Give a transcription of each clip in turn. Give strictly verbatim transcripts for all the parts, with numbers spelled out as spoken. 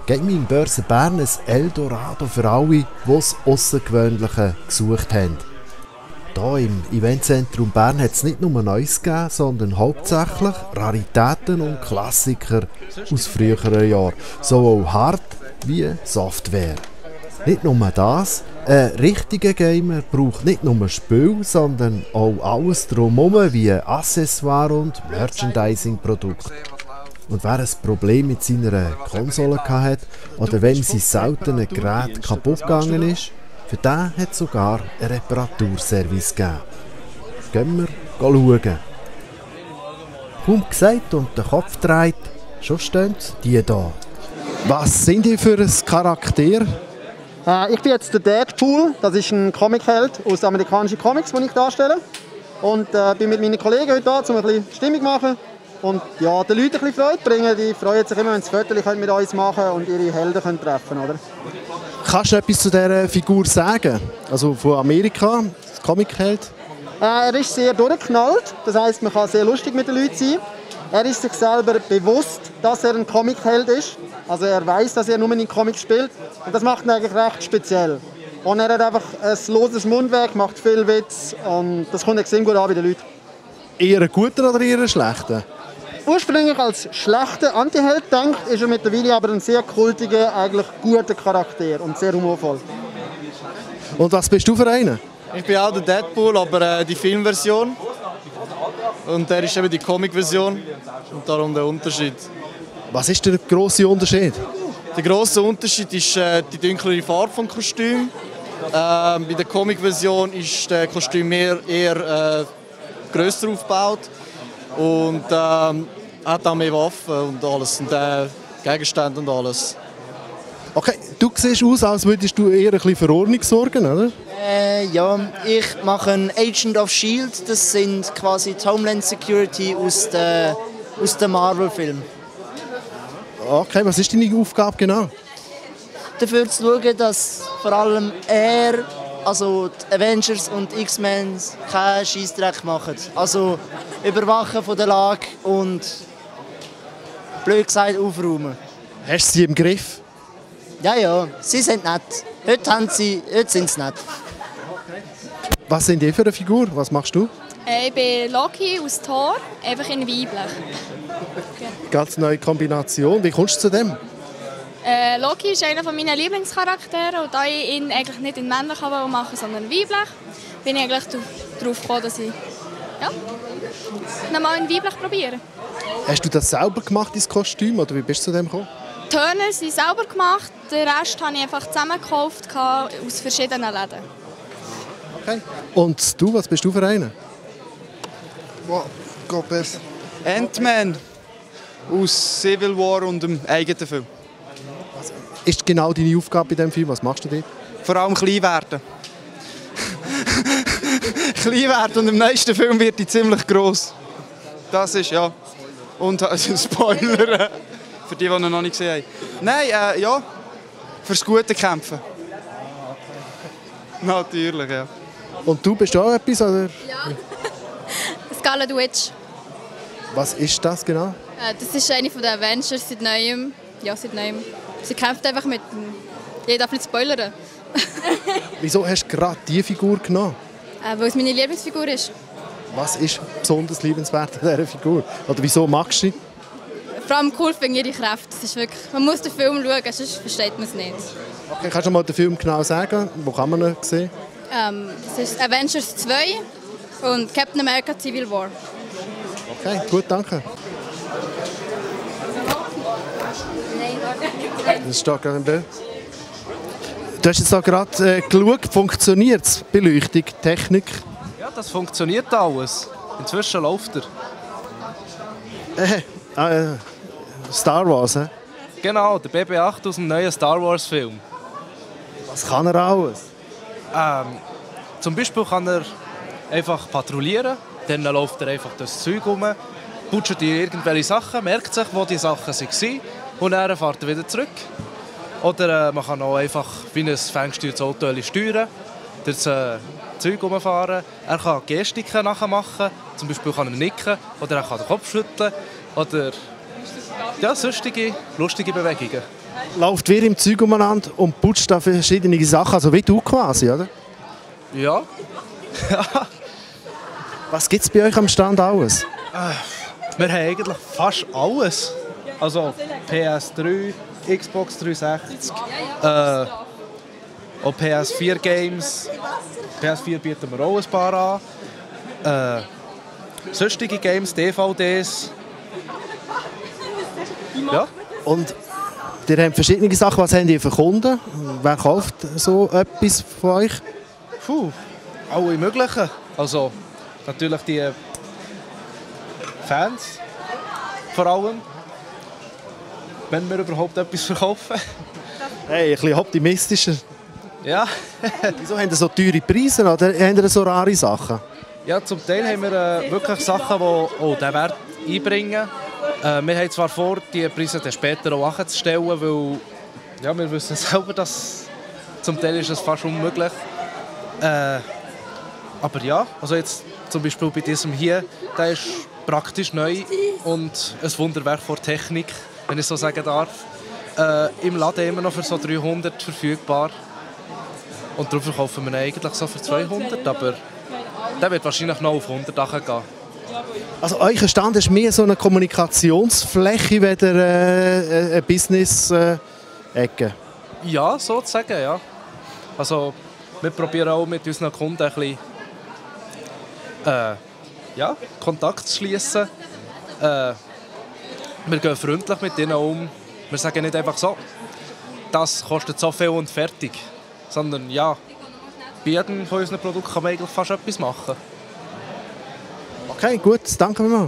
Gaming Börse Bern ein Eldorado für alle, die das Außergewöhnliche gesucht haben. Hier im Eventzentrum Bern hat es nicht nur Neues gegeben, sondern hauptsächlich Raritäten und Klassiker aus früheren Jahren, sowohl Hard- wie Software. Nicht nur das, ein richtiger Gamer braucht nicht nur Spiel, sondern auch alles drumherum wie Accessoire und Merchandising-Produkte. Und wer ein Problem mit seiner Konsole hatte oder wenn sein seltenes Gerät kaputt gegangen ist, für den hat es sogar einen Reparaturservice gegeben. Gehen wir schauen. Kaum gesagt und der Kopf dreht, schon stehen die hier. Was sind die für ein Charakter? Äh, ich bin jetzt der Deadpool, das ist ein Comicheld aus amerikanischen Comics, den ich darstelle. Und äh, bin mit meinen Kollegen heute da, um ein bisschen Stimmung zu machen. Und ja, den Leuten ein bisschen Freude bringen. Die freuen sich immer, wenn sie Fotos mit uns machen können und ihre Helden können treffen können. Kannst du etwas zu dieser Figur sagen? Also von Amerika, das Comicheld? Äh, er ist sehr durchgeknallt, das heisst, man kann sehr lustig mit den Leuten sein. Er ist sich selber bewusst, dass er ein Comicheld ist. Also er weiß, dass er nur in Comics spielt. Und das macht ihn eigentlich recht speziell. Und er hat einfach ein loses Mundwerk, macht viel Witz und das kommt extrem gut an bei den Leuten. Eher ein guter oder eher ein schlechter? Ursprünglich als schlechter Antiheld gedacht, ist er mittlerweile aber ein sehr kultiger, eigentlich guter Charakter und sehr humorvoll. Und was bist du für einen? Ich bin auch der Deadpool, aber äh, die Filmversion. Und der ist eben die Comic-Version und darum der Unterschied. Was ist der grosse Unterschied? Der grosse Unterschied ist äh, die dunklere Farbe des Kostüms. Äh, bei der Comic-Version ist das Kostüm mehr, eher äh, grösser aufgebaut und ähm, hat auch mehr Waffen und alles und äh, Gegenstände und alles. Okay, du siehst aus, als würdest du eher ein bisschen für Ordnung sorgen, oder? Äh, ja, ich mache einen Agent of S H I E L D, das sind quasi die Homeland Security aus den aus der Marvel-Filmen. Okay, was ist deine Aufgabe genau? Dafür zu schauen, dass vor allem er, also die Avengers und X-Men keinen Scheissdreck machen. Also überwachen von der Lage und blöd gesagt aufräumen. Hast du sie im Griff? Ja, ja, sie sind nett. Heute, haben sie, heute sind sie nett. Was sind die für eine Figur? Was machst du? Ich bin Loki aus Thor, einfach in weiblich. Ganz neue Kombination. Wie kommst du zu dem? Äh, Loki ist einer meiner Lieblingscharaktere und da ich ihn eigentlich nicht in männlich machen wollte, sondern weiblich, bin ich eigentlich darauf gekommen, dass ich ja, nochmal in weiblich probiere. Hast du das selber gemacht, dein Kostüm, oder wie bist du zu dem gekommen? Die Hörner sind selber gemacht, den Rest habe ich einfach zusammengekauft aus verschiedenen Läden. Okay. Und du, was bist du für einen? Wow, geht besser. Ant-Man aus Civil War und dem eigenen Film. Was ist genau deine Aufgabe in diesem Film? Was machst du dort? Vor allem klein werden. Klein werden und im nächsten Film wird die ziemlich gross. Das ist ja. Und also Spoiler für die, die ihn noch nicht gesehen haben. Nein, äh, ja. Fürs Gute kämpfen. Natürlich, ja. Und du bist auch etwas? Oder? Ja. Scarlet Witch. Was ist das genau? Das ist eine der Avengers seit neuem. Ja, seit neuem. Sie kämpft einfach mit dem... Ich darf nicht spoilern. Wieso hast du gerade diese Figur genommen? Äh, weil es meine Lieblingsfigur ist. Was ist besonders liebenswert an dieser Figur? Oder wieso magst du sie? Vor allem cool finde ich ihre Kräfte. Das ist wirklich, man muss den Film schauen, sonst versteht man es nicht. Okay, kannst du mal den Film genau sagen? Wo kann man ihn sehen? Ähm, das ist Avengers zwei und Captain America Civil War. Okay, gut, danke. Das steht gerade im Bild. Du hast jetzt da gerade äh, geschaut, funktioniert es? Beleuchtung, Technik? Ja, das funktioniert alles. Inzwischen läuft er. Äh, äh, Star Wars, äh? Genau, der B B acht aus dem neuen Star Wars Film. Was kann er alles? Ähm, zum Beispiel kann er einfach patrouillieren, dann läuft er einfach das Zeug rum, putscht irgendwelche Sachen, merkt sich, wo die Sachen waren und dann fährt er wieder zurück. Oder äh, man kann auch einfach wie ein ferngesteuertes Auto steuern, das äh, Zeug rumfahren. Er kann Gestiken nachmachen, zum Beispiel kann er nicken oder er kann den Kopf schütteln oder ja, sonstige, lustige Bewegungen. läuft wie im Zeug umeinander und putzt da verschiedene Sachen, also wie du quasi, oder? Ja. Was gibt es bei euch am Stand alles? Wir haben eigentlich fast alles. Also P S drei, Xbox dreihundertsechzig, äh, auch P S vier Games. P S vier bieten wir auch ein paar an. Äh, sonstige Games, D V Ds. Ja. Und ihr habt verschiedene Sachen. Was habt ihr für Kunden? Wer kauft so etwas von euch? Puh, alle möglichen. Also natürlich die Fans vor allem. Wenn wir überhaupt etwas verkaufen. Hey, ein bisschen optimistischer. Ja. Wieso haben ihr so teure Preise oder habt ihr so rare Sachen? Ja, zum Teil haben wir äh, wirklich Sachen, die auch den Wert einbringen. Äh, wir haben zwar vor, die Preise dann später auch nachzustellen, weil ja, wir wissen selber, dass zum Teil ist es fast unmöglich. Äh, aber ja, also jetzt zum Beispiel bei diesem hier, der ist praktisch neu und ein Wunderwerk von Technik, wenn ich so sagen darf. Äh, Im Laden immer noch für so dreihundert verfügbar. Und darum verkaufen wir ihn eigentlich so für zweihundert, aber der wird wahrscheinlich noch auf hundert gehen. Also euer Stand ist mehr so eine Kommunikationsfläche wie äh, eine Business-Ecke? Ja, sozusagen, ja. Also wir probieren auch mit unseren Kunden ein bisschen äh, ja, Kontakt zu schließen. Äh, wir gehen freundlich mit ihnen um. Wir sagen nicht einfach so, das kostet so viel und fertig. Sondern ja, bei jedem von unseren Produkten kann man eigentlich fast etwas machen. Okay, gut, danke mal.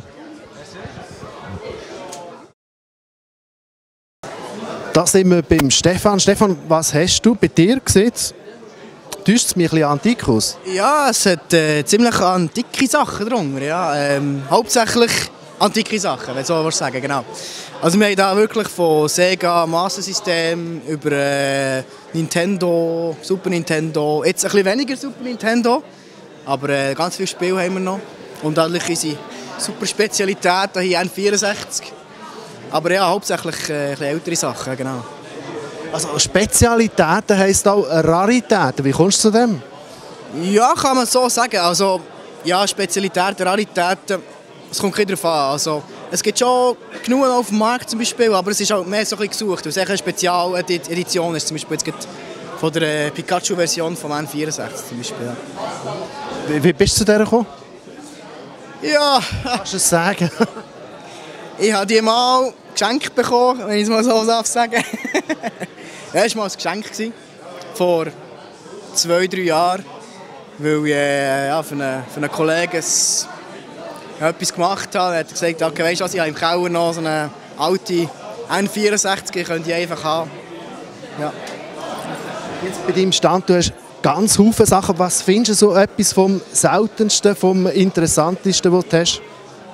Da sind wir beim Stefan. Stefan, was hast du bei dir gesehen? Täuscht es mich ein bisschen antik aus? Ja, es hat äh, ziemlich antike Sachen drunter. Ja. Ähm, hauptsächlich antike Sachen, wenn du so was sagen, genau. Also wir haben da wirklich von Sega Master System über äh, Nintendo, Super Nintendo, jetzt ein bisschen weniger Super Nintendo, aber äh, ganz viele Spiele haben wir noch. Und eigentlich unsere super Spezialität hier N vierundsechzig. Aber ja, hauptsächlich äh, ein bisschen ältere Sachen, genau. Also Spezialitäten heisst auch Raritäten. Wie kommst du zu dem? Ja, kann man so sagen. Also, ja, Spezialitäten, Raritäten, es kommt ein bisschen darauf an. Also, es gibt schon genug auf dem Markt zum Beispiel, aber es ist auch mehr so ein bisschen gesucht. Es ist eine Spezialedition ist, zum Beispiel jetzt von der Pikachu-Version vom N vierundsechzig zum Beispiel. Ja. Wie, wie bist du zu der gekommen? Ja, kannst du es sagen? Ich habe die mal geschenkt bekommen, wenn ich es mal so sagen darf. Ja, das war mal ein Geschenk vor zwei, drei Jahren, weil ich äh, ja, für, einen, für einen Kollegen etwas gemacht habe. Er hat gesagt, okay, weißt du was, ich habe im Keller noch so eine alte N vierundsechzig, ich könnte die einfach haben. Ja. Jetzt bei deinem Stand, du hast ganz viele Sachen. Was findest du so etwas vom Seltensten, vom Interessantesten, was du hast?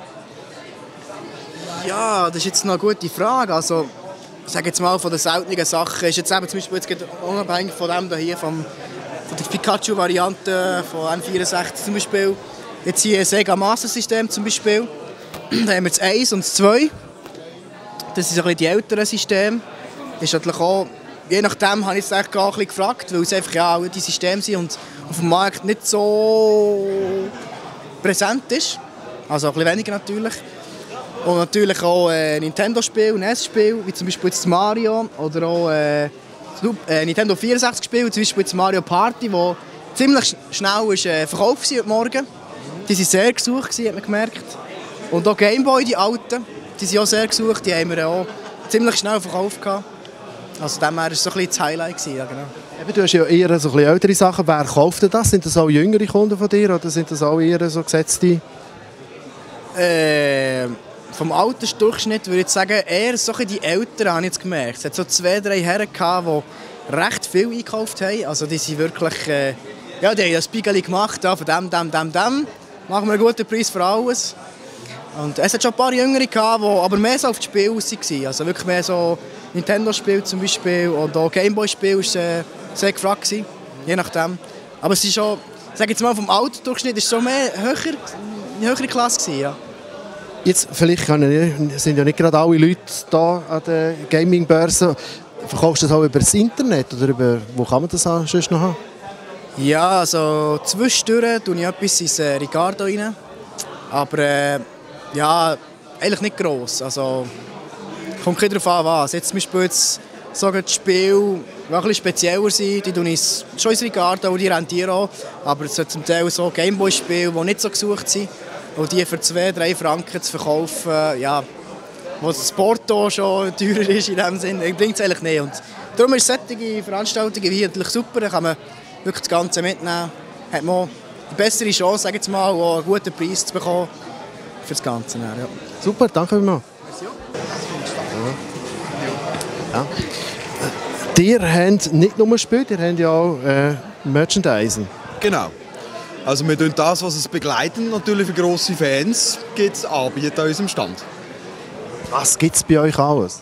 Ja, das ist jetzt noch eine gute Frage. Also, ich sage jetzt mal, von den seltenen Sachen ist jetzt eben zum Beispiel jetzt unabhängig von dem hier, vom, von der Pikachu-Variante von N vierundsechzig zum Beispiel, jetzt hier ein Sega Master System zum Beispiel, da haben wir das eins und das zwei. Das sind so ein bisschen die älteren Systeme. Ist natürlich auch, je nachdem habe ich es eigentlich auch ein bisschen gefragt, weil es einfach ja alte Systeme sind und auf dem Markt nicht so präsent ist. Also ein bisschen weniger natürlich. Und natürlich auch äh, Nintendo-Spiele, N E S-Spiele, wie zum Beispiel jetzt Mario oder auch äh, äh, Nintendo vierundsechzig-Spiele, zum Beispiel jetzt Mario Party, wo ziemlich schnell ist, äh, verkauft sind heute Morgen. Die waren sehr gesucht, hat man gemerkt. Und auch Gameboy, die alten, die sind auch sehr gesucht, die haben wir auch ziemlich schnell verkauft. Also dem war es so ein bisschen das Highlight. Ja, genau. Eben, du hast ja eher so ein bisschen ältere Sachen. Wer kauft denn das? Sind das auch jüngere Kunden von dir oder sind das auch eher so gesetzte? Äh, vom Altersdurchschnitt würde ich sagen, eher so die Älteren, habe ich jetzt gemerkt. Es hat so zwei, drei Herren gehabt, die recht viel eingekauft haben. Also die sind wirklich, äh, ja, die haben das Spiegel gemacht, ja, von dem, dem, dem, dem. Machen wir einen guten Preis für alles. Und es hat schon ein paar Jüngere gehabt, die aber mehr so auf das Spiel aus waren. Also wirklich mehr so Nintendo-Spiel zum Beispiel und auch Gameboy-Spiel war äh, sehr gefragt, je nachdem. Aber es ist schon, sag jetzt mal, vom Alterdurchschnitt ist es so mehr höher, eine höhere Klasse gewesen, ja. Jetzt, vielleicht können, sind ja nicht gerade alle Leute hier an der Gaming-Börse. Verkaufst du das auch über das Internet oder über, wo kann man das sonst noch haben? Ja, also zwischendurch tue ich etwas ins äh, Ricardo rein. Aber äh, ja, eigentlich nicht gross. Also, kommt ein bisschen darauf an, was. Jetzt zum Beispiel jetzt, so ein Spiel, die ein bisschen spezieller sind, die tue ich schon ins Ricardo und die rentieren auch. Aber es sind zum Teil so Gameboy-Spiele, die nicht so gesucht sind. Und die für zwei, drei Franken zu verkaufen, ja, wo das Porto schon teurer ist in dem Sinne, bringt es eigentlich nicht. Und darum ist solche Veranstaltungen wie hier natürlich super, da kann man wirklich das Ganze mitnehmen. Hat man die bessere Chance, sage ich jetzt mal, auch einen guten Preis zu bekommen für das Ganze. Ja. Super, danke vielmals. Ja. Ihr habt nicht nur Spiele, ihr habt ja auch äh, Merchandising. Genau. Also wir tun das, was es begleiten, natürlich für grosse Fans, gibt's anbieten an unserem Stand. Was gibt es bei euch alles?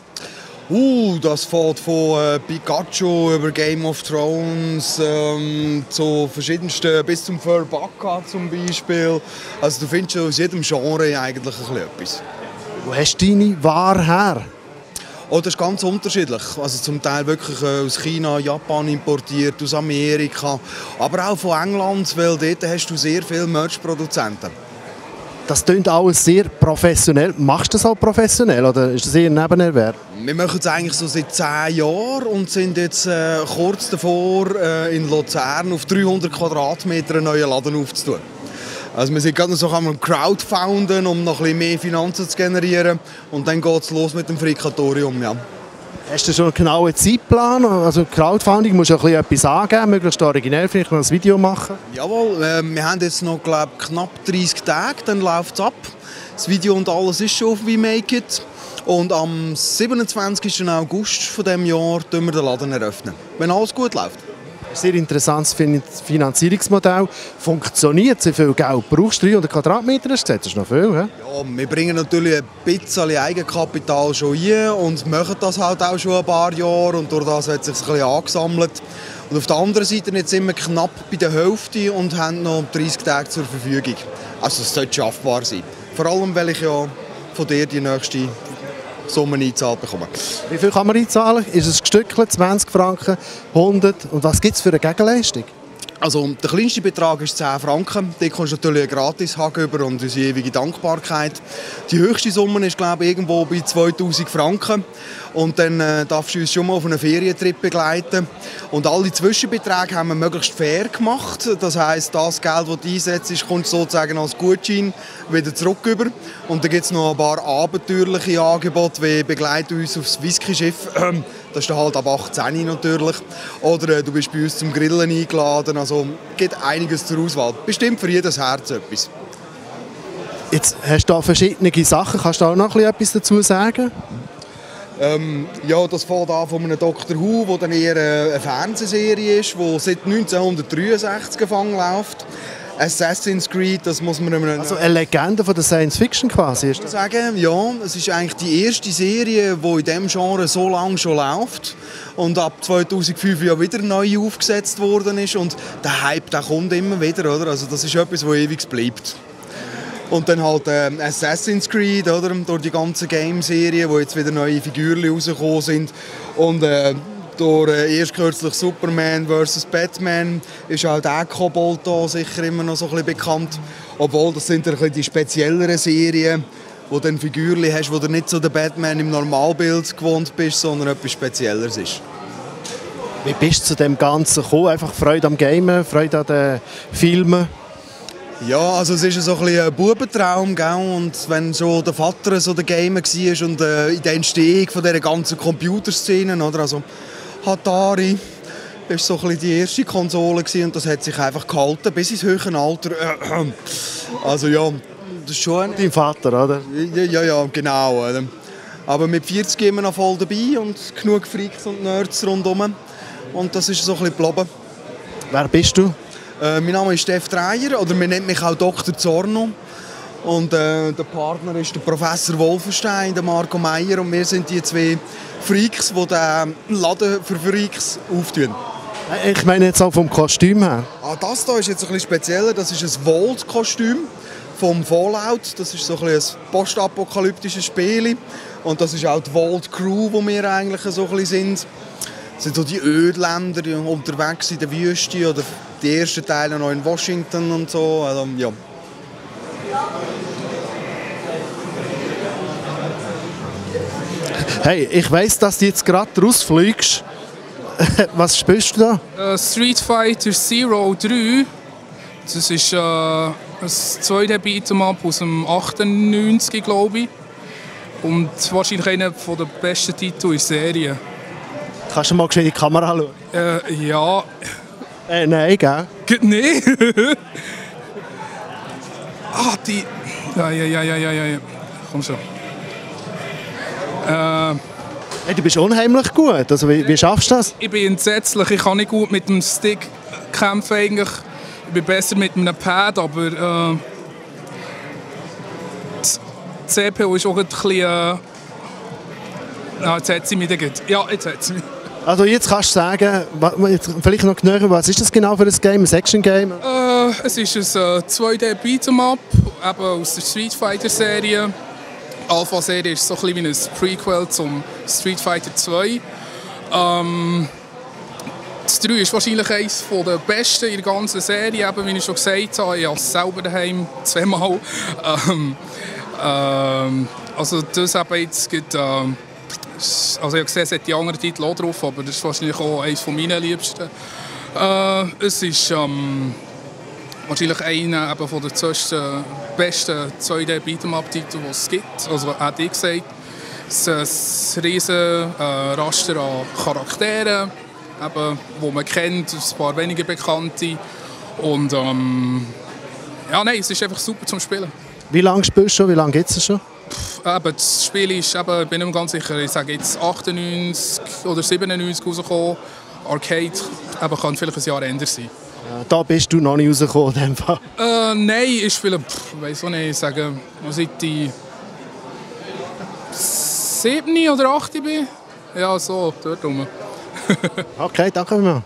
Uh, das fährt von äh, Pikachu über Game of Thrones ähm, zu verschiedensten, bis zum Furbucka zum Beispiel. Also du findest aus jedem Genre eigentlich ein bisschen etwas. Wo hast du deine Ware her? Oh, das ist ganz unterschiedlich. Also zum Teil wirklich äh, aus China, Japan importiert, aus Amerika, aber auch von England, weil dort hast du sehr viele Merch-Produzenten. Das klingt alles sehr professionell. Machst du das auch professionell oder ist das eher ein Nebenerwerb? Wir machen es eigentlich so seit zehn Jahren und sind jetzt äh, kurz davor, äh, in Luzern auf dreihundert Quadratmeter einen neuen Laden aufzutun. Also wir sind gerade noch so am Crowdfunden, um noch ein bisschen mehr Finanzen zu generieren. Und dann geht es los mit dem Frikatorium. Ja. Hast du schon einen genauen Zeitplan? Also Crowdfunding musst du ein bisschen etwas angeben, möglichst originell, vielleicht noch ein Video machen. Jawohl, äh, wir haben jetzt noch glaub, knapp dreißig Tage, dann läuft es ab. Das Video und alles ist schon auf We Make It. Und am siebenundzwanzigsten August von diesem Jahr eröffnen wir den Laden eröffnen, wenn alles gut läuft. Ein sehr interessantes Finanzierungsmodell. Funktioniert, wie viel Geld brauchst du? dreihundert Quadratmeter, hast du gesagt, das ist noch viel. He? Ja, wir bringen natürlich ein bisschen Eigenkapital schon ein und machen das halt auch schon ein paar Jahre. Und durch das hat es sich ein bisschen angesammelt. Und auf der anderen Seite jetzt sind wir knapp bei der Hälfte und haben noch dreißig Tage zur Verfügung. Also es sollte schaffbar sein. Vor allem, weil ich ja von dir die nächste Summe eingezahlt bekommen. Wie viel kann man einzahlen? Ist es gestückelt, zwanzig Franken, hundert? Und was gibt es für eine Gegenleistung? Also der kleinste Betrag ist zehn Franken. Da kommst du natürlich einen Gratis-Hag über und unsere ewige Dankbarkeit. Die höchste Summe ist, glaube ich, irgendwo bei zweitausend Franken. Und dann äh, darfst du uns schon mal auf einen Ferientrip begleiten. Und alle Zwischenbeträge haben wir möglichst fair gemacht. Das heisst, das Geld, das du einsetzt, kommt sozusagen als Gutschein wieder zurück über. Und dann gibt es noch ein paar abenteuerliche Angebote, wie begleite uns aufs Whisky-Schiff. Das ist dann halt ab achtzehn natürlich. Oder äh, du bist bei uns zum Grillen eingeladen. Also es gibt einiges zur Auswahl. Bestimmt für jedes Herz etwas. Jetzt hast du da verschiedene Sachen. Kannst du auch noch etwas dazu sagen? Ähm, ja, das fängt an von einem Doctor Who, wo dann eher eine Fernsehserie ist, die seit neunzehnhundertdreiundsechzig gefangen läuft. Assassin's Creed, das muss man... Also eine Legende von der Science Fiction quasi? Ist das? Sagen, ja, es ist eigentlich die erste Serie, die in diesem Genre so lange schon läuft und ab zweitausendfünf ja wieder neu aufgesetzt worden ist und der Hype, der kommt immer wieder, oder? Also das ist etwas, das ewig bleibt. Und dann halt äh, Assassin's Creed, oder? Durch die ganze Game-Serie, wo jetzt wieder neue Figuren rausgekommen sind. Und äh, durch äh, erst kürzlich Superman versus Batman ist halt auch Kobold da sicher immer noch so ein bisschen bekannt. Obwohl, das sind ein bisschen die spezielleren Serien, wo du dann Figuren hast, wo du nicht so der Batman im Normalbild gewohnt bist, sondern etwas Spezielleres ist. Wie bist du zu dem Ganzen gekommen? Einfach Freude am Gamen, Freude an den Filmen? Ja, also es ist so ein bisschen ein Bubentraum, gell? Und wenn schon der Vater so der Gamer war und äh, in der Entstehung von dieser ganzen Computerszene, oder? Also Atari war so ein bisschen die erste Konsole gewesen, und das hat sich einfach gehalten bis ins höhere Alter. Also ja, das ist schon... Dein Vater, oder? Ja, ja, ja, genau. Aber mit vierzig immer noch voll dabei und genug Freaks und Nerds rundherum. Und das ist so ein bisschen geblieben. Wer bist du? Äh, mein Name ist Steff Dreyer, oder man nennt mich auch Doktor Zorno. Und äh, der Partner ist der Professor Wolfenstein, der Marco Meyer. Und wir sind die zwei Freaks, die den Laden für Freaks auftun. Ich meine jetzt auch vom Kostüm her. Ah, das hier ist jetzt ein bisschen spezieller. Das ist ein Vault-Kostüm vom Fallout. Das ist so ein, ein postapokalyptisches Spiel. Und das ist auch die Vault Crew, wo wir eigentlich so ein bisschen sind. sind so die Ölländer die unterwegs in der Wüste oder die ersten Teile noch in Washington und so. Also, ja. Hey, ich weiss, dass du jetzt gerade rausfliegst. Was spielst du da? Uh, Street Fighter Zero drei. Das ist äh, ein zweiter Beat'em-up aus dem achtundneunzig, glaube ich. Und wahrscheinlich einer der besten Titel in der Serie. Kannst du mal in die Kamera schauen? Äh, ja. Äh, nein, gell? Nein. ah, die... Ja, ja, ja, ja, ja, ja. Komm schon. Äh... Hey, du bist unheimlich gut. Also, wie, wie schaffst du das? Ich bin entsetzlich. Ich kann nicht gut mit dem Stick kämpfen eigentlich. Ich bin besser mit einem Pad, aber äh, die C P U ist auch ein bisschen... Äh, ah, jetzt hat sie mich gut. Ja, jetzt hat sie mich. Also jetzt kannst du sagen, vielleicht noch genauer, was ist das genau für ein Game? Ein Action-Game? Äh, es ist ein äh, zwei D Beat'em-up, eben aus der Street Fighter-Serie. Die Alpha-Serie ist so ein bisschen wie ein Prequel zum Street Fighter zwei. Ähm, das drei ist wahrscheinlich eines der besten in der ganzen Serie, eben, wie ich schon gesagt habe. Ich habe es selber daheim zweimal. Ähm, ähm, also das eben jetzt gibt, ähm, also ich habe gesehen, es hat die anderen Titel auch drauf, aber das ist wahrscheinlich auch eines meiner liebsten. Äh, es ist ähm, wahrscheinlich einer eben von den besten zwei D Beat'em-up-Titeln, die es gibt. Also hat ich gesagt. Es ist ein riesen äh, Raster an Charakteren, eben, die man kennt, ein paar weniger bekannte. Und ähm, ja, nein, es ist einfach super zum Spielen. Wie lange spielst du schon? Wie lange gibt es schon? Eben, das Spiel ist, eben, ich bin nicht mehr ganz sicher, ich sage jetzt achtundneunzig oder siebenundneunzig rausgekommen. Arcade eben, kann vielleicht ein Jahr älter sein. Ja, da bist du noch nicht rausgekommen in dem Fall. Äh, nein, ich spiele, ich weiß auch nicht, ich sage, seit ich sieben oder acht bin. Ja, so, dort rum. Okay, danke vielmals.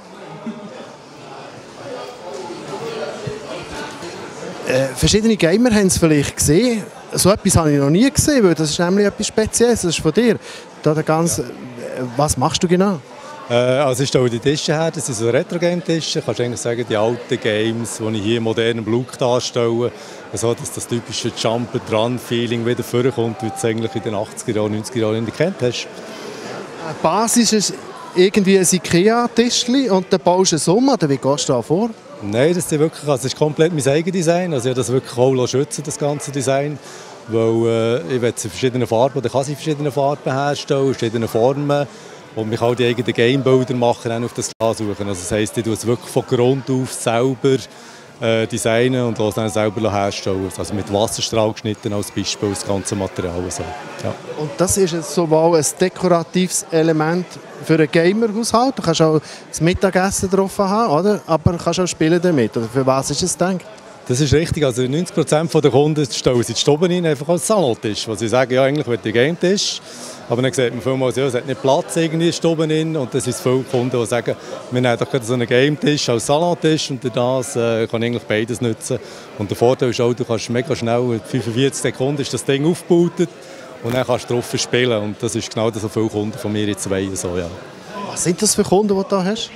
Äh, verschiedene Gamer haben es vielleicht gesehen. So etwas habe ich noch nie gesehen, weil das ist nämlich etwas Spezielles. Das ist von dir. Da der ganze, was machst du genau? Äh, also ich stelle die Tische her, das sind so Retro-Game-Tische. Kannst du eigentlich sagen, die alten Games, die ich hier in modernem Look darstelle, so dass das typische Jump-and-Run-Feeling wieder vorkommt, wie du es eigentlich in den achtziger Jahren, neunziger Jahren gekannt hast. Die Basis ist irgendwie ein IKEA-Tischchen und dann baust du es um, oder wie gehst du da vor? Nein, das ist, wirklich, also das ist komplett mein eigenes Design. Also ich habe das wirklich auch schützen, das ganze Design. Weil äh, ich will es in verschiedenen Farben, oder kann es in verschiedenen Farben herstellen, in verschiedenen Formen. Und ich kann auch die eigenen Gamebilder machen, auch auf das suchen. Also das heisst, ich tue es wirklich von Grund auf selber äh, designen und lasse dann selber herstellen. Also mit Wasserstrahl geschnitten als Beispiel, das ganze Material. Also, ja. Und das ist sowohl ein dekoratives Element für einen Gamer-Haushalt. Du kannst auch das Mittagessen drauf haben, oder? Aber du kannst auch spielen damit. Oder für was ist es gedacht? Das ist richtig. Also neunzig Prozent der Kunden stellen sich die Stube rein, einfach als Salontisch. Weil sie sagen, ja, eigentlich will ich einen Game-Tisch. Aber dann sieht man vielmals, ja, es hat nicht Platz irgendwie Stuben in. Und das sind viele Kunden, die sagen, wir nehmen doch so einen Game-Tisch als Salontisch und das äh, kann eigentlich beides nutzen. Und der Vorteil ist auch, du kannst mega schnell, in fünfundvierzig Sekunden ist das Ding aufgebaut und dann kannst du drauf spielen. Und das ist genau so viele Kunden von mir jetzt wollen. So, ja. Was sind das für Kunden, die du da hast?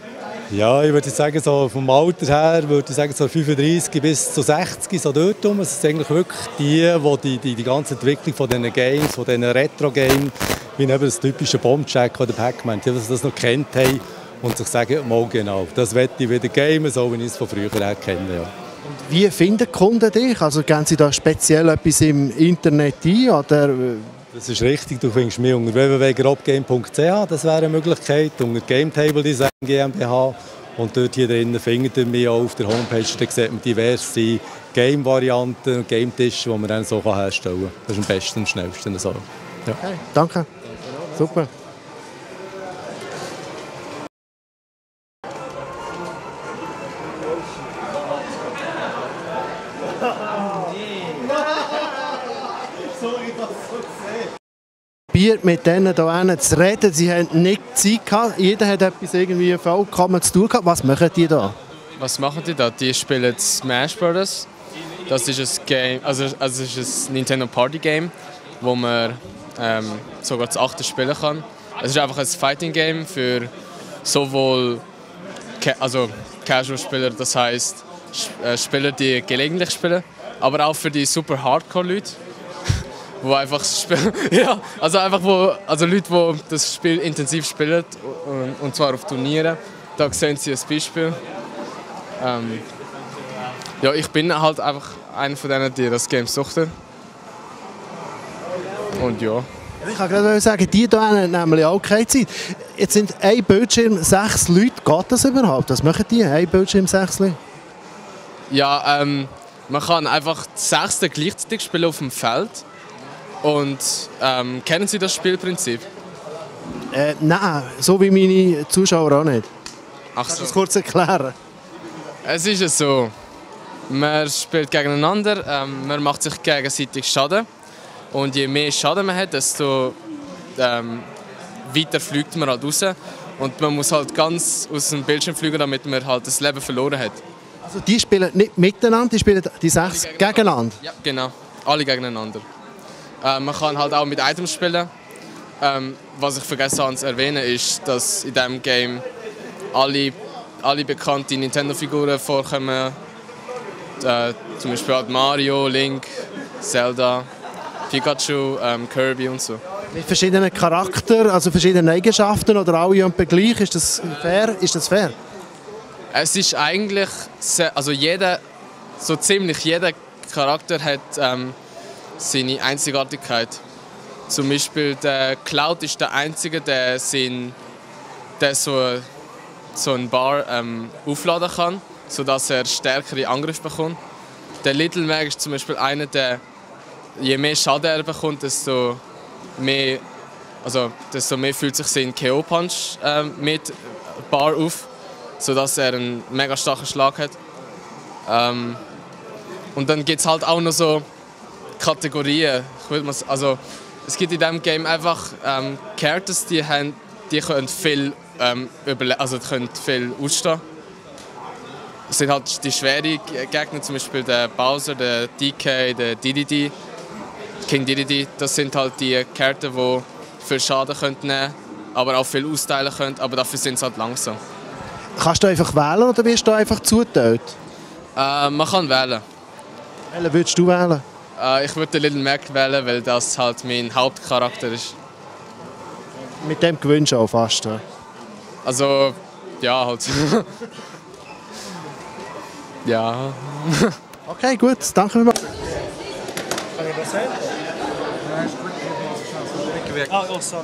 Ja, ich würde sagen, so vom Alter her würde ich sagen, so fünfunddreißig bis zu sechzig, so dort rum. Es sind eigentlich wirklich die, die die, die ganze Entwicklung von diesen Games, von diesen Retro-Games, wie eben das typische Bombjack oder Pac-Man, die das noch kennt haben und sich sagen, mal genau, das möchte ich wieder gamen, so wie ich es von früher her kenne. Ja. Und wie finden die Kunden dich? Also geben sie da speziell etwas im Internet ein? Oder? Das ist richtig, du findest mich unter w w w punkt grobgame punkt c h, das wäre eine Möglichkeit, unter Gametable Design GmbH. Und dort hier drinnen findet ihr mich auch auf der Homepage, da sieht man diverse Game-Varianten und Game-Tische, die man dann so herstellen kann. Das ist am besten und schnellsten. So. Ja. Okay, danke. Super. Mit denen hier zu reden. Sie haben nicht Zeit gehabt. Jeder hat etwas irgendwie vollkommen zu tun gehabt. Was machen die da? Was machen die da? Die spielen Smash Bros. Das ist ein Game, also, also es ist ein Nintendo Party Game, wo man ähm, sogar das achte spielen kann. Es ist einfach ein Fighting-Game für sowohl ca also Casual-Spieler, das heisst äh, Spieler, die gelegentlich spielen, aber auch für die super Hardcore-Leute, wo einfach spielen, ja, also einfach wo, also Leute, die das Spiel intensiv spielen und, und zwar auf Turnieren. Da sehen Sie ein Beispiel. Ähm, ja, ich bin halt einfach einer von denen, die das Game suchten. Und ja. Ich kann gerade sagen, die hier haben nämlich auch keine Zeit. Jetzt sind ein Bildschirm sechs Leute. Geht das überhaupt? Was machen die? Ein Bildschirm sechs Leute? Ja, ähm, man kann einfach sechs gleichzeitig spielen auf dem Feld. Und ähm, kennen Sie das Spielprinzip? Äh, nein, so wie meine Zuschauer auch nicht. Ach so. Kannst du das kurz erklären? Es ist so, man spielt gegeneinander, ähm, man macht sich gegenseitig Schaden. Und je mehr Schaden man hat, desto ähm, weiter fliegt man halt raus. Und man muss halt ganz aus dem Bildschirm fliegen, damit man halt das Leben verloren hat. Also die spielen nicht miteinander, die spielen die sechs gegeneinander? gegeneinander? Ja, genau. Alle gegeneinander. Äh, man kann halt auch mit Items spielen. Ähm, was ich vergessen habe zu erwähnen, ist, dass in diesem Game alle, alle bekannten Nintendo-Figuren vorkommen. Äh, zum Beispiel halt Mario, Link, Zelda, Pikachu, ähm, Kirby und so. Mit verschiedenen Charakteren, also verschiedenen Eigenschaften oder alle und gleich? Ist das fair? Ist das fair? Es ist eigentlich, sehr, also jeder, so ziemlich jeder Charakter hat ähm, seine Einzigartigkeit. Zum Beispiel der Cloud ist der einzige, der, sein, der so, so einen Bar ähm, aufladen kann, sodass er stärkere Angriffe bekommt. Der Little Mag ist zum Beispiel einer, der je mehr Schaden er bekommt, desto mehr, also, desto mehr fühlt sich sein K O-Punch äh, mit Bar auf, sodass er einen mega starken Schlag hat. Ähm, und dann gibt es halt auch noch so Kategorien. Ich würde mal, also, es gibt in diesem Game einfach ähm, Characters, die, haben, die können viel, ähm, also können viel ausstehen. Es sind halt die schweren Gegner, zum Beispiel der Bowser, der D K, der D D D, King D D D. Das sind halt die Charakter, die viel Schaden nehmen können, aber auch viel austeilen können, aber dafür sind sie halt langsam. Kannst du einfach wählen oder wirst du einfach zugeteilt? Äh, man kann wählen. Welchen würdest du wählen? Äh, ich würde den Little Mac wählen, weil das halt mein Hauptcharakter ist. Mit dem gewünscht auch fast. Ja. Also, ja, halt. Ja. Okay, gut, danke vielmals. Kann ich das sehen? Nein, ist gut. Ah, oh, sorry.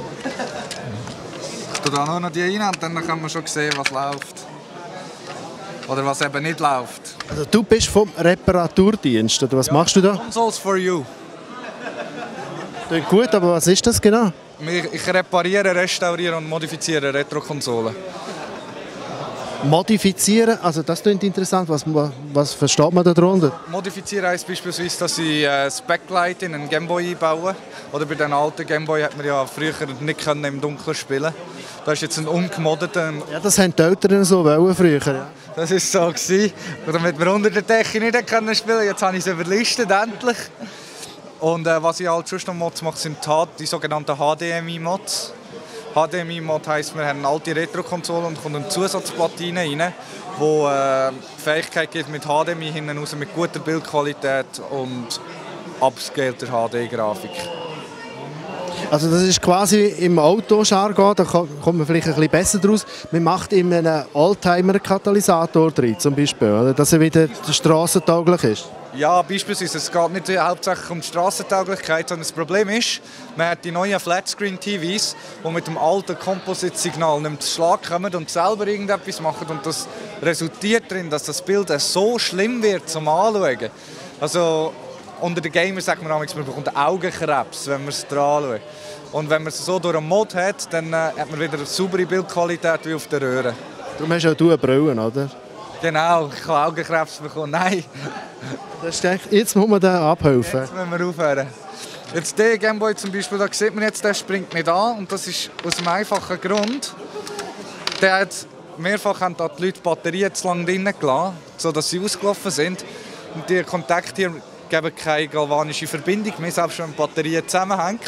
Ich tue da nur noch die rein und dann kann man schon sehen, was läuft. Oder was eben nicht läuft. Also du bist vom Reparaturdienst, oder was ja. machst du da? Consoles for you. Klingt gut, aber was ist das genau? Ich repariere, restauriere und modifiziere Retro-Konsolen. Modifizieren, also das klingt interessant. Was, was versteht man darunter? Modifizieren heisst beispielsweise, dass ich äh, das Backlight in einen Gameboy einbaue. Oder bei den alten Gameboy hat man ja früher nicht können im Dunkeln spielen. Da ist jetzt ein ungemoddeter. Ja, das haben die Eltern so wollen früher. Ja. Das war so gewesen. Damit wir unter der Decke nicht können spielen. Jetzt habe ich es überlistet endlich. Und äh, was ich halt schon noch Mods mache, sind die sogenannten H D M I-Mods. H D M I-Mod heisst, wir haben eine alte Retro-Konsole und kommt eine Zusatzplatine rein, die äh, die Fähigkeit gibt, mit H D M I hinten raus, mit guter Bildqualität und upscalter H D-Grafik. Also das ist quasi im Autojargon, da kommt man vielleicht ein bisschen besser draus. Man macht in einen Oldtimer-Katalysator drin, zum Beispiel, oder? Dass er wieder strassentauglich ist. Ja, beispielsweise. Es geht nicht hauptsächlich um die Strassentauglichkeit, sondern das Problem ist, man hat die neuen Flatscreen-T Vs, die mit dem alten Composite-Signal nicht zu Schlag kommen und selber irgendetwas machen. Und das resultiert darin, dass das Bild so schlimm wird zum Anschauen. Also unter den Gamers sagt man manchmal, man bekommt Augenkrebs, wenn man es dran schaut. Und wenn man es so durch einen Mod hat, dann äh, hat man wieder eine saubere Bildqualität wie auf der Röhre. Darum hast du auch eine Brille, oder? Genau, ich habe Augenkrebs bekommen. Nein. Das denkt, jetzt muss man den abhelfen. Jetzt müssen wir aufhören. Jetzt der Gameboy zum Beispiel, da sieht man jetzt, der springt nicht an. Und das ist aus einem einfachen Grund. Der hat mehrfach haben da die Leute Batterien zu lange drinnen gelassen, sodass sie ausgelaufen sind. Und die Kontakte hier geben keine galvanische Verbindung mehr, selbst wenn die Batterie zusammenhängt.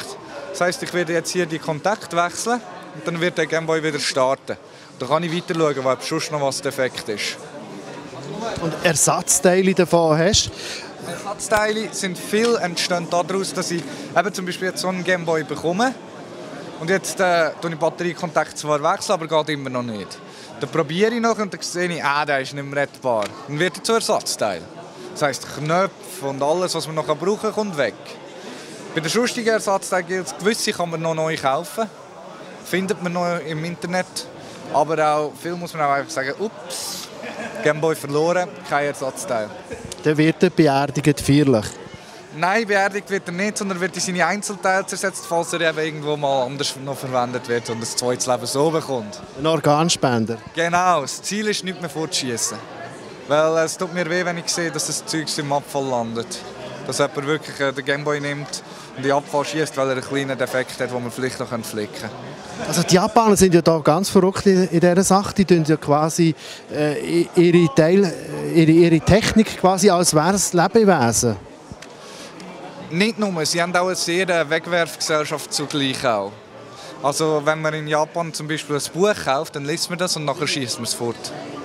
Das heisst, ich werde jetzt hier die Kontakte wechseln und dann wird der Gameboy wieder starten. Da kann ich weiter schauen, ob sonst noch was defekt ist. Und Ersatzteile davon hast? Ersatzteile sind viel entstehen daraus, dass ich eben zum Beispiel jetzt so einen Gameboy bekomme. Und jetzt äh, tue ich den Batteriekontakt zwar wechseln, aber geht immer noch nicht. Dann probiere ich noch und dann sehe ich, ah, der ist nicht mehr rettbar. Dann wird er zu Ersatzteil. Das heisst, Knöpfe und alles, was man noch brauchen kann, kommt weg. Bei den sonstigen Ersatzteilen gilt es, gewisse kann man noch neu kaufen. Findet man noch im Internet. Aber auch viel muss man auch einfach sagen, ups, Gameboy verloren, kein Ersatzteil. Dann wird er beerdigt feierlich? Nein, beerdigt wird er nicht, sondern wird in seine Einzelteile zersetzt, falls er eben irgendwo mal anders noch verwendet wird und ein zweites Leben so bekommt. Ein Organspender? Genau, das Ziel ist nicht mehr fortzuschießen. Weil es tut mir weh, wenn ich sehe, dass das Zeug im Abfall landet. Dass jemand wirklich den Gameboy nimmt und in den Abfall schießt, weil er einen kleinen Defekt hat, den man vielleicht noch flicken kann. Also die Japaner sind ja da ganz verrückt in, in dieser Sache. Die tun ja quasi äh, ihre, Teil, ihre, ihre Technik quasi als wäre es Lebewesen. Nicht nur, sie haben auch eine sehr Wegwerfgesellschaft zugleich auch. Also wenn man in Japan zum Beispiel ein Buch kauft, dann liest man das und nachher schießt man es fort.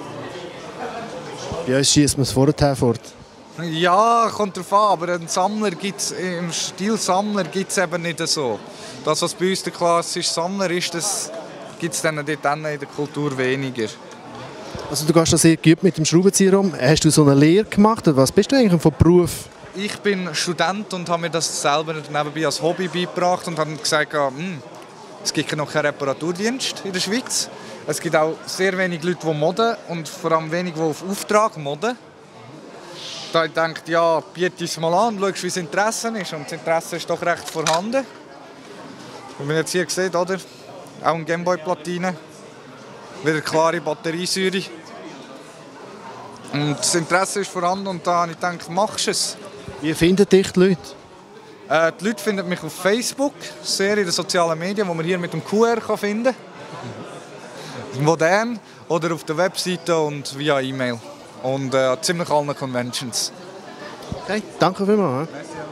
Bei uns schießt man es vorher fort. Ja, kommt drauf an, aber einen Sammler gibt's, im Stil Sammler gibt es eben nicht so. Das, was bei uns der klassische Sammler ist, das gibt es dann dort in der Kultur weniger. Also du gehst da sehr geübt mit dem Schraubenzieher um. Hast du so eine Lehre gemacht? Was bist du eigentlich von Beruf? Ich bin Student und habe mir das selber nebenbei als Hobby beigebracht und habe gesagt, hm, es gibt noch keinen Reparaturdienst in der Schweiz. Es gibt auch sehr wenig Leute, die modden und vor allem wenig, die auf Auftrag modden. Da ich dachte, ja, biete es mal an, schau, wie das Interesse ist. Und das Interesse ist doch recht vorhanden. Wie man jetzt hier sieht, oder? Auch eine Gameboy-Platine. Wieder klare Batteriesäure. Und das Interesse ist vorhanden und da habe ich gedacht, machst du es. Wie finden dich die Leute? Äh, die Leute finden mich auf Facebook, sehr in den sozialen Medien, wo man hier mit dem Q R kann finden kann. Modern. Oder auf der Webseite und via E-Mail. Und äh, ziemlich allen Conventions. Okay, danke vielmals.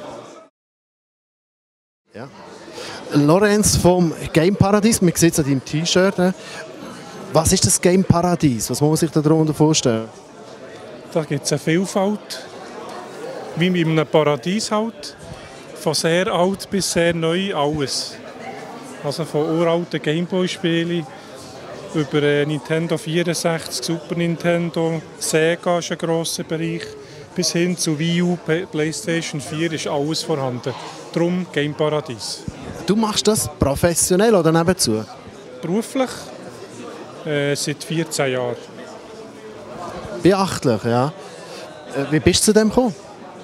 Ja. Lorenz vom Game Paradies, man sieht es an deinem T-Shirt. Was ist das Game Paradies? Was muss man sich darunter vorstellen? Da gibt es eine Vielfalt, wie in einem Paradies halt. Von sehr alt bis sehr neu alles. Also von uralten Gameboy-Spielen über Nintendo vierundsechzig, Super Nintendo, Sega ist ein grosser Bereich, bis hin zu Wii U, PlayStation vier ist alles vorhanden. Darum Game Paradies. Du machst das professionell oder nebenzu? Beruflich äh, seit vierzehn Jahren. Beachtlich, ja. Wie bist du zu dem gekommen?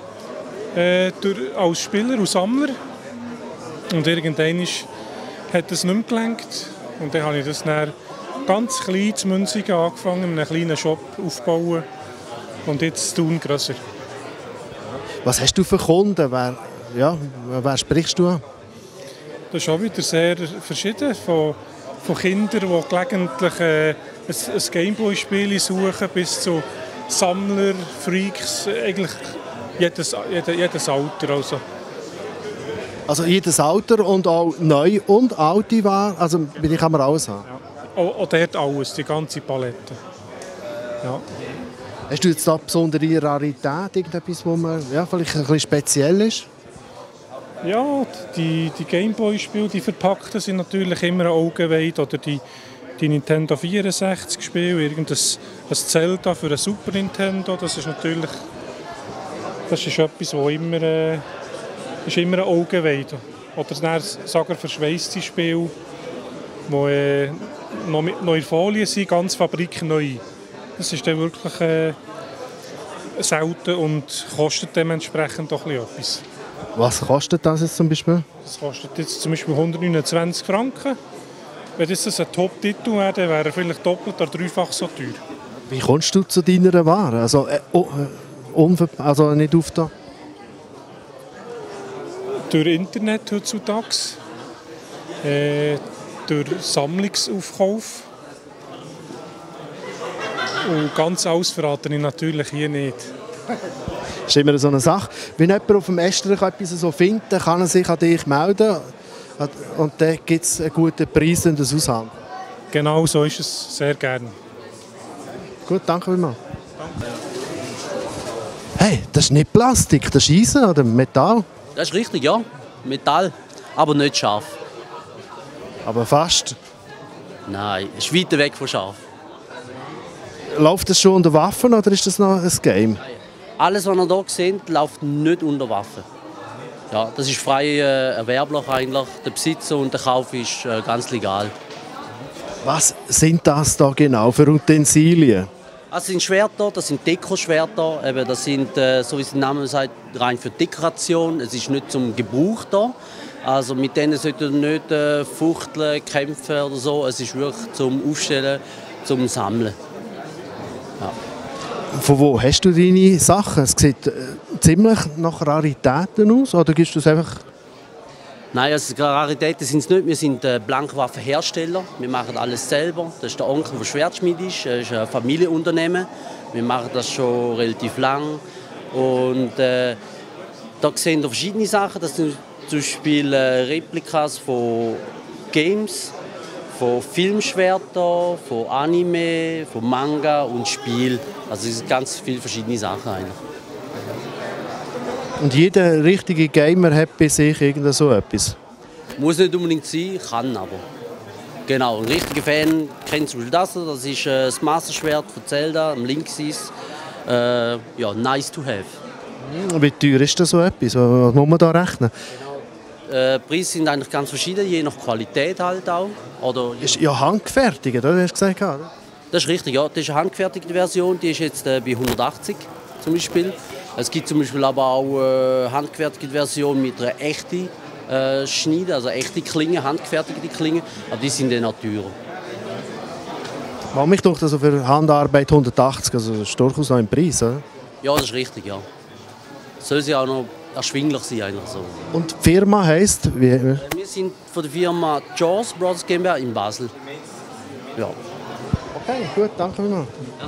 Äh, durch, als Spieler und Sammler. Und irgendwann ist, hat es nicht mehr gelenkt. Und dann habe ich das dann ganz klein zu Münzigen angefangen, einen kleinen Shop aufzubauen. Und jetzt tun grösser. Was hast du für Kunden? Wer, ja, wer sprichst du an? Das ist auch wieder sehr verschieden. Von, von Kindern, die gelegentlich äh, ein, ein Gameboy-Spiel suchen, bis zu Sammler, Freaks, eigentlich jedes, jedes, jedes Alter. Also. also jedes Alter und auch neu und alte Ware, also bei dir kann man alles haben? Ja. Auch, auch dort alles, die ganze Palette. Ja. Hast du jetzt da besondere Rarität, irgendetwas, wo man ja, vielleicht ein bisschen speziell ist? Ja, die, die Gameboy-Spiele, die verpackten sind natürlich immer ein Augenweid. Oder die, die Nintendo vierundsechzig-Spiele, irgendein ein Zelda für ein Super Nintendo, das ist natürlich das ist etwas, wo immer, äh, ist immer ein Augenweid. Oder dann sagen verschweisste Spiele, die äh, noch, mit, noch in Folie sind, ganz fabrikneu. Das ist dann wirklich äh, selten und kostet dementsprechend auch etwas. Was kostet das jetzt zum Beispiel? Das kostet jetzt zum Beispiel hundertneunundzwanzig Franken. Wenn das ein Top-Titel wäre, dann wäre er vielleicht doppelt oder dreifach so teuer. Wie kommst du zu deiner Ware? Also, äh, oh, äh, also nicht auf da? Durch Internet heutzutage. Äh, durch Sammlungsaufkauf. Und ganz alles verrate ich natürlich hier nicht. Das ist immer so eine Sache. Wenn jemand auf dem Estrich etwas so findet, dann kann er sich an dich melden. Und dann gibt es einen guten Preis und das Aushandeln. Genau so ist es, sehr gerne. Gut, danke vielmals. Hey, das ist nicht Plastik, das ist Eisen oder Metall? Das ist richtig, ja. Metall, aber nicht scharf. Aber fast? Nein, ist weit weg von scharf. Läuft das schon unter Waffen oder ist das noch ein Game? Alles, was ihr hier seht, läuft nicht unter Waffen. Ja, das ist frei äh, erwerblich eigentlich. Der Besitz und der Kauf ist äh, ganz legal. Was sind das da genau für Utensilien? Das sind Schwerter, das sind Dekoschwerter. Eben, das sind, äh, so wie es der Name sagt, rein für Dekoration. Es ist nicht zum Gebrauch da. Also mit denen sollte ihr nicht äh, fuchteln, kämpfen oder so. Es ist wirklich zum Aufstellen, zum Sammeln. Ja. Von wo hast du deine Sachen? Es sieht äh, ziemlich nach Raritäten aus, oder gibst du es einfach? Nein, also Raritäten sind es nicht. Wir sind äh, Blankwaffenhersteller. Wir machen alles selber. Das ist der Onkel, der Schwertschmied ist. Das ist ein Familienunternehmen. Wir machen das schon relativ lang. Und äh, da sehen wir verschiedene Sachen. Das sind zum Beispiel äh, Replikas von Games, von Filmschwertern, von Anime, von Manga und Spiel. Also es sind ganz viele verschiedene Sachen eigentlich. Und jeder richtige Gamer hat bei sich irgend so etwas? Muss nicht unbedingt sein, kann aber. Genau, ein richtiger Fan kennt zum Beispiel das. Das ist äh, das Master-Schwert von Zelda, am Linksys. Äh, ja, nice to have. Wie teuer ist das so etwas? Was muss man da rechnen? Äh, die Preise sind eigentlich ganz verschieden, je nach Qualität halt auch. Oder, ist ja handgefertigt, oder? Hast du gesagt, oder? Das ist richtig, ja. Das ist eine handgefertigte Version, die ist jetzt äh, bei hundertachtzig zum Beispiel. Es gibt zum Beispiel aber auch äh, handgefertigte Version mit einer echten äh, Schneide, also echte Klinge, handgefertigte Klinge, aber die sind dann auch teurer. Man mich doch also für Handarbeit hundertachtzig, also das ist durchaus noch ein Preis, oder? Ja, das ist richtig, ja. Soll sie auch noch erschwinglich sein eigentlich so. Und die Firma heisst? Wie? Wir sind von der Firma Jaws Brothers GmbH in Basel. Ja. Okay, gut, danke vielmals.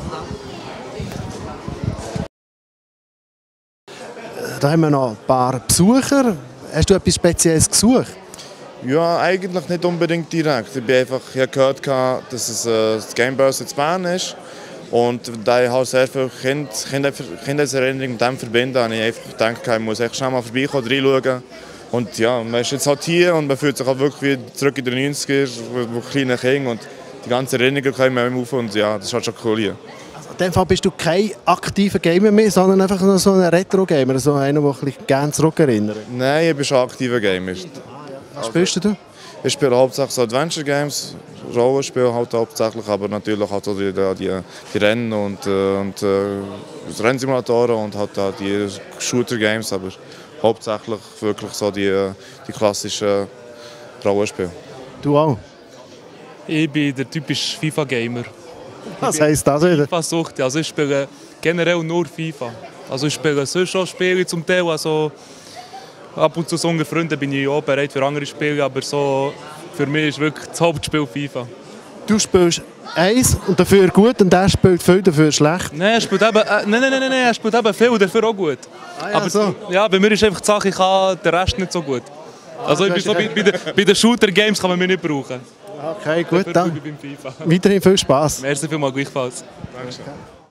Da haben wir noch ein paar Besucher. Hast du etwas Spezielles gesucht? Ja, eigentlich nicht unbedingt direkt. Ich habe einfach ich habe gehört, dass es äh, das Gamebörse in Bern ist. Und da ich halt sehr viele kind, kind, Kindheitserinnerungen mit dem verbinde, habe ich einfach gedacht, ich muss echt schnell mal vorbeikommen, reinschauen. Und ja, man ist jetzt halt hier und man fühlt sich halt wirklich wie zurück in die neunziger, wo kleine Kinder und die ganzen Erinnerungen kommen einem auf und ja, das ist halt schon cool hier. Also in dem Fall bist du kein aktiver Gamer mehr, sondern einfach nur so ein Retro-Gamer, so einer, der sich gerne zurückerinnert? Nein, ich bin schon aktiver Gamer. Was spielst du? Ich spiele hauptsächlich so Adventure Games, Rollenspiele halt hauptsächlich, aber natürlich halt auch die, die, die Rennen und, und äh, Rennsimulatoren und halt auch die Shooter Games, aber hauptsächlich wirklich so die, die klassischen Rollenspiele. Du auch? Ich bin der typische FIFA-Gamer. Was heisst das wieder? FIFA-Sucht, also ich spiele generell nur FIFA. Also ich spiele sonst schon Spiele zum Teil, also ab und zu so unter Freunden bin ich auch bereit für andere Spiele, aber so für mich ist wirklich das Hauptspiel FIFA. Du spielst eins und dafür gut und der spielt viel dafür schlecht? Nein, er spielt eben, äh, nein, nein, nein, nein, er spielt eben viel und dafür auch gut. Ah, ja, aber so. Ja, bei mir ist einfach die Sache, ich kann den Rest nicht so gut. Also ich bin so, bei, bei den, bei den Shooter-Games kann man mich nicht brauchen. Okay, gut, dafür dann. Beim FIFA. Weiterhin viel Spass. Merci vielmals, gleichfalls. Dankeschön.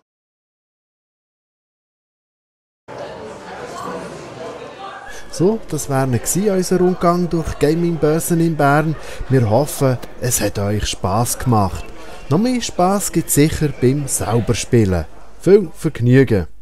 So, das war unser Rundgang durch Gaming-Börsen in Bern. Wir hoffen, es hat euch Spass gemacht. Noch mehr Spass gibt es sicher beim Sauberspielen. Viel Vergnügen!